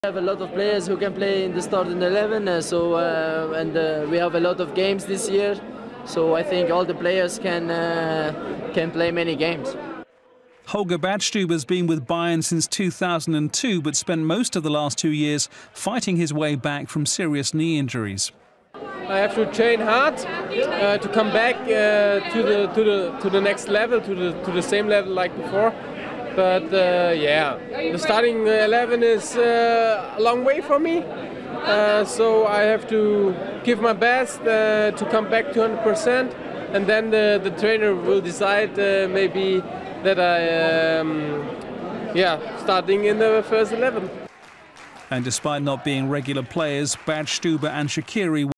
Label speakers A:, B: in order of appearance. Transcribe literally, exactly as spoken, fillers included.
A: We have a lot of players who can play in the starting eleven, uh, so uh, and uh, we have a lot of games this year. So I think all the players can uh, can play many games.
B: Holger Badstuber has been with Bayern since two thousand two, but spent most of the last two years fighting his way back from serious knee injuries.
C: I have to train hard uh, to come back uh, to the to the to the next level, to the to the same level like before. But uh, yeah, the starting eleven is uh, a long way for me, uh, so I have to give my best uh, to come back to one hundred percent, and then the, the trainer will decide uh, maybe that I, um, yeah, starting in the first eleven.
B: And despite not being regular players, Badstuber and Shaqiri